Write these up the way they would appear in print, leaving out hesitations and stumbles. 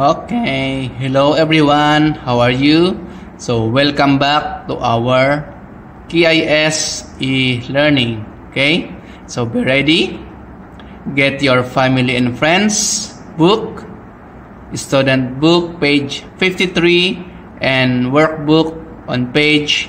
Okay, hello everyone, how are you? So welcome back to our KIS e-learning. Okay, so be ready. Get your family and friends book, student book page 53 and workbook on page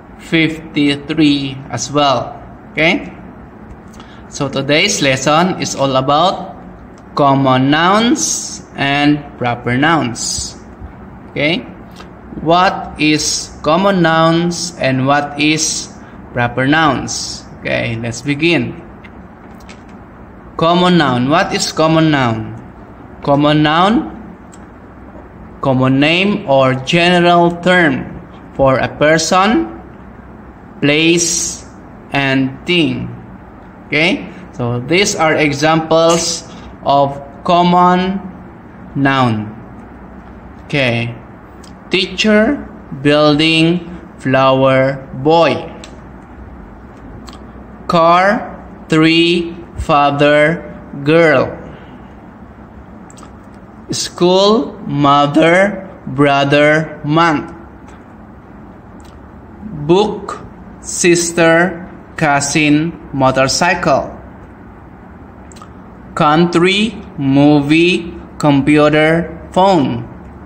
53 as well. Okay, so today's lesson is all about common nouns and proper nouns. Okay, what is common nouns and what is proper nouns? Okay, let's begin. Common noun. What is common noun? Common noun, common name or general term for a person, place, and thing. Okay, so these are examples of common noun. Okay, teacher, building, flower, boy. Car, tree, father, girl. School, mother, brother, month. Book, sister, cousin, motorcycle. Country, movie, computer, phone.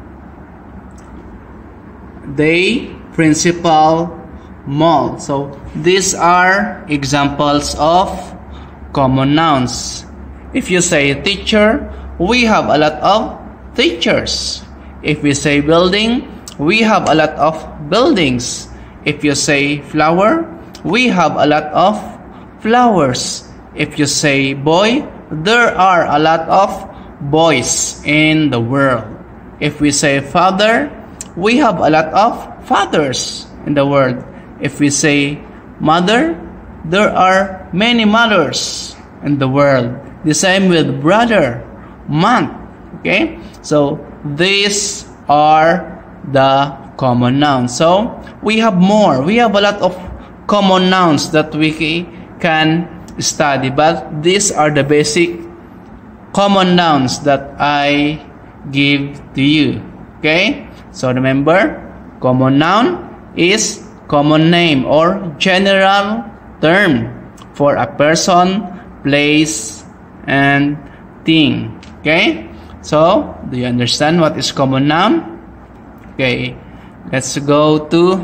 Day, principal, mall. So these are examples of common nouns. If you say teacher, we have a lot of teachers. If we say building, we have a lot of buildings. If you say flower, we have a lot of flowers. If you say boy, there are a lot of boys in the world. If we say father, we have a lot of fathers in the world. If we say mother, there are many mothers in the world. The same with brother, month. Okay, so these are the common nouns. So we have more. We have a lot of common nouns that we can study, but these are the basic common nouns that I give to you. Okay, so remember, common noun is common name or general term for a person, place, and thing. Okay, so do you understand what is common noun? Okay, let's go to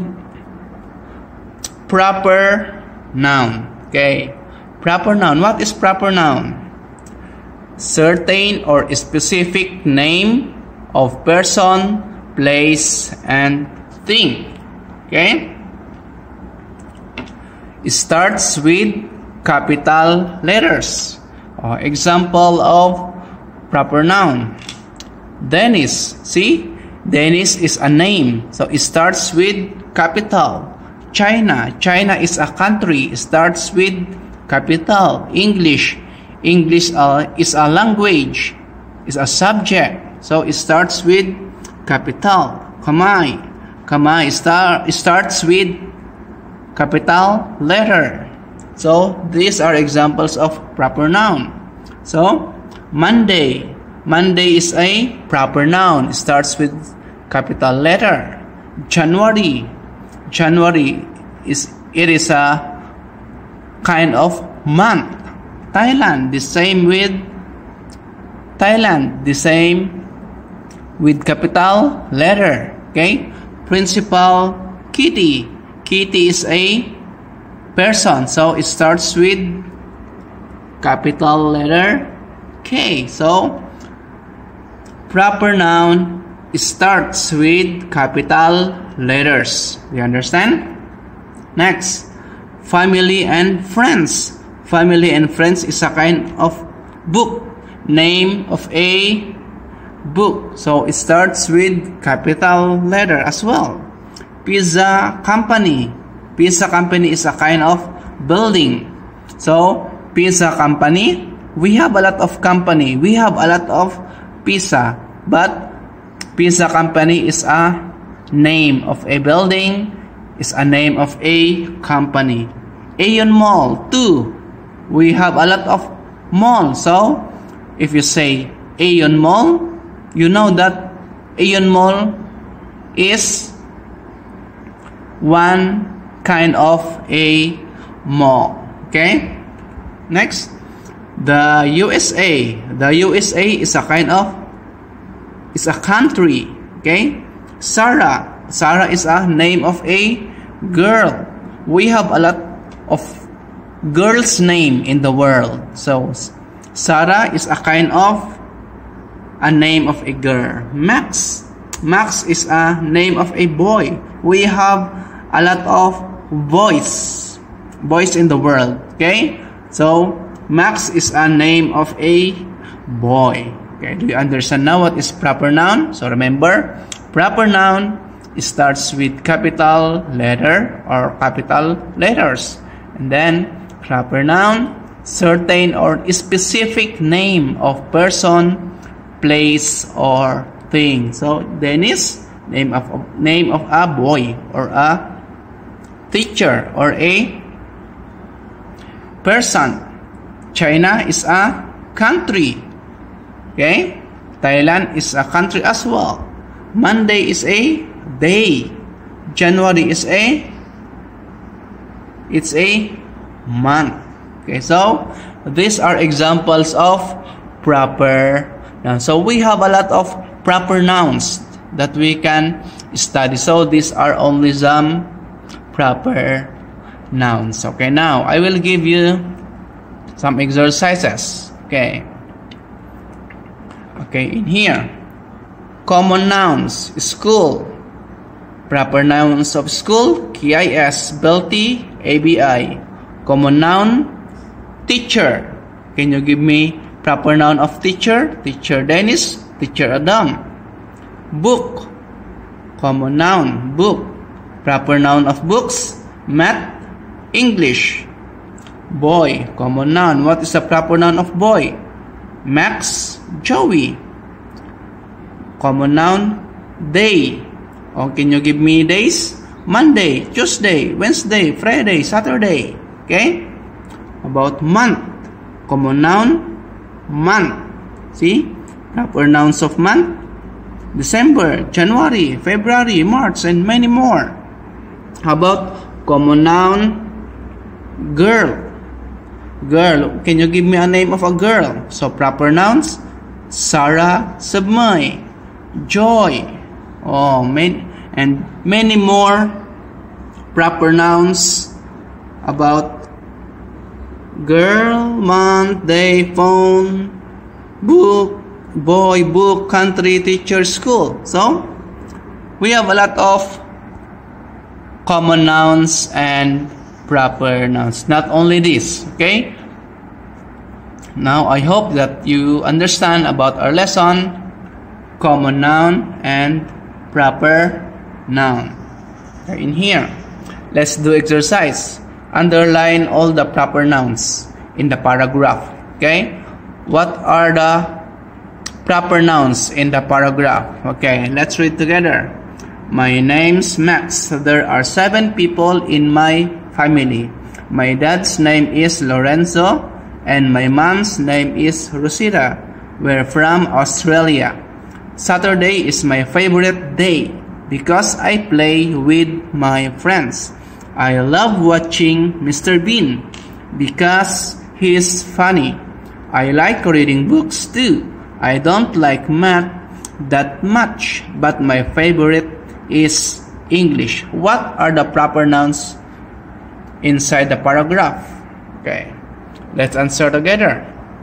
proper noun. Okay, proper noun. What is proper noun? Certain or specific name of person, place, and thing. Okay, it starts with capital letters. Example of proper noun: Dennis. See, Dennis is a name, so it starts with capital. China. China is a country. It starts with capital. English. English is a language. Is a subject, so it starts with capital. Kamay. Kamay starts with capital letter. So these are examples of proper noun. So Monday. Monday is a proper noun. It starts with capital letter. January. January is a kind of month. Thailand, the same with Thailand, the same with capital letter. Okay, principal, Kitty. Kitty is a person, so it starts with capital letter K. So proper noun starts with capital letters. You understand? Next, family and friends. Family and friends is a kind of book, name of a book, so it starts with capital letter as well. Pizza company. Pizza company is a kind of building. So pizza company, we have a lot of company. We have a lot of pizza, but pizza company is a name of a building, is a name of a company. Aeon Mall too. We have a lot of mall. So if you say Aeon Mall, you know that Aeon Mall is one kind of a mall. Okay. Next, the USA. The USA is a kind of, it's a country. Okay. Sarah. Sarah is a name of a girl. We have a lot of girls' name in the world. So Sarah is a kind of a name of a girl. Max. Max is a name of a boy. We have a lot of boys in the world. Okay. So Max is a name of a boy. Okay. Do you understand now what is proper noun? So remember, proper noun starts with capital letter or capital letters, and then proper noun, certain or specific name of person, place, or thing. So Dennis, name of a boy or a teacher or a person. China is a country. Okay, Thailand is a country as well. Monday is a day. January is a month. Okay, so these are examples of proper nouns. So we have a lot of proper nouns that we can study. So these are only some proper nouns. Okay, now I will give you some exercises. Okay, in here, common nouns, school. Proper nouns of school, KIS, BELTY, ABI. Common noun, teacher. Can you give me proper noun of teacher? Teacher Dennis, Teacher Adam. Book. Common noun, book. Proper noun of books, math, English. Boy. Common noun. What is the proper noun of boy? Max, Joey. Common noun, day. Oh, can you give me days? Monday, Tuesday, Wednesday, Friday, Saturday. Okay? About month. Common noun, month. See? Proper nouns of month. December, January, February, March, and many more. How about common noun, girl? Girl. Can you give me a name of a girl? So proper nouns, Sarah, Submay, Joy. Oh, and many more proper nouns about girl, month, day, phone, book, boy, book, country, teacher, school. So we have a lot of common nouns and proper nouns. Not only this. Okay. Now I hope that you understand about our lesson, common noun and proper noun. Okay, in here, let's do exercise. Underline all the proper nouns in the paragraph. Okay, what are the proper nouns in the paragraph? Okay, let's read together. My name's Max. There are 7 people in my family. My dad's name is Lorenzo and my mom's name is Rosita. We're from Australia. Saturday is my favorite day because I play with my friends. I love watching Mr. Bean because he's funny. I like reading books too. I don't like math that much, but my favorite is English. What are the proper nouns inside the paragraph? Okay, let's answer together.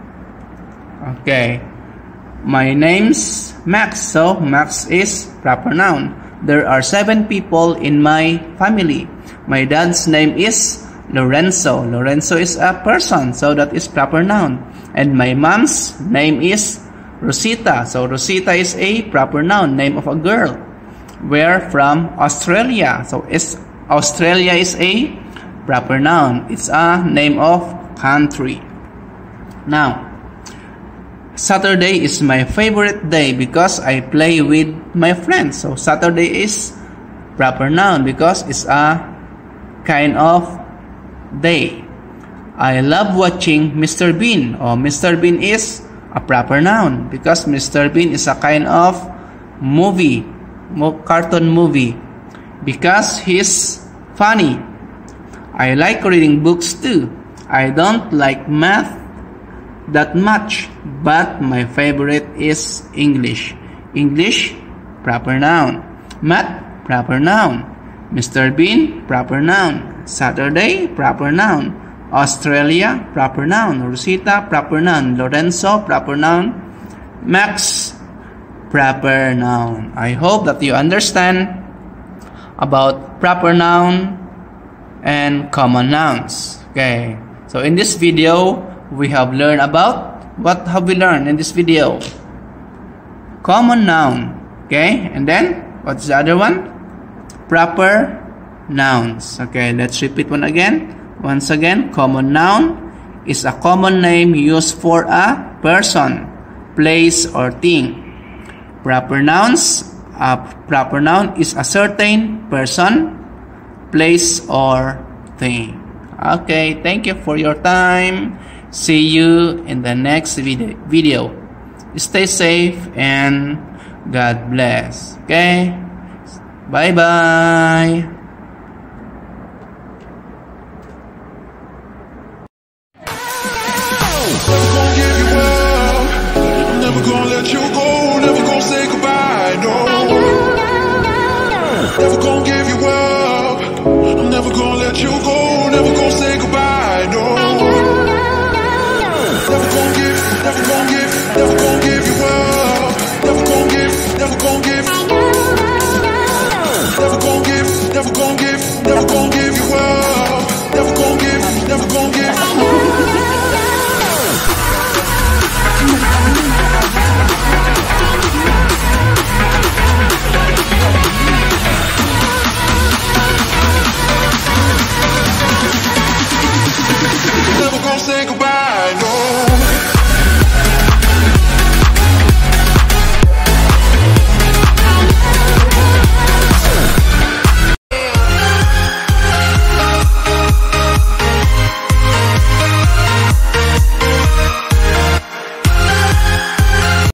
Okay. My name's Max, so Max is proper noun. There are 7 people in my family. My dad's name is Lorenzo. Lorenzo is a person, so that is proper noun. And my mom's name is Rosita. So Rosita is a proper noun, name of a girl. We're from Australia. So Australia is a proper noun. It's a name of country. Now, Saturday is my favorite day because I play with my friends. So Saturday is proper noun because it's a kind of day. I love watching Mr. Bean. Mr. Bean is a proper noun because Mr. Bean is a kind of cartoon movie, because he's funny. I like reading books too. I don't like math that much, but my favorite is English. English, proper noun. Math, proper noun. Mr. Bean, proper noun. Saturday, proper noun. Australia, proper noun. Rosita, proper noun. Lorenzo, proper noun. Max, proper noun. I hope that you understand about proper noun and common nouns. Okay, so in this video we have learned about, what have we learned in this video? Common noun. Okay, and then what's the other one? Proper nouns. Okay, let's repeat once again. Common noun is a common name used for a person, place, or thing. Proper nouns, a proper noun is a certain person, place, or thing. Okay, thank you for your time. See you in the next video. Stay safe and God bless. Okay, bye bye. Never gonna give you up. I'm never gonna let you go. Never gonna say goodbye. No. Never gonna give you up. I'm never gonna let you go. Never gonna say goodbye. No. Never gonna give you up. Never gonna give. Never gonna give you up. Never gonna give. Never gonna say goodbye.